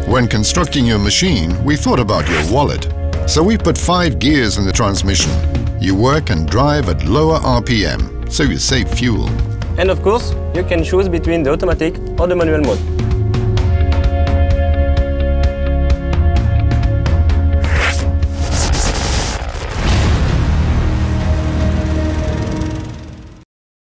When constructing your machine, we thought about your wallet. So we put 5 gears in the transmission. You work and drive at lower RPM, so you save fuel. And of course, you can choose between the automatic or the manual mode.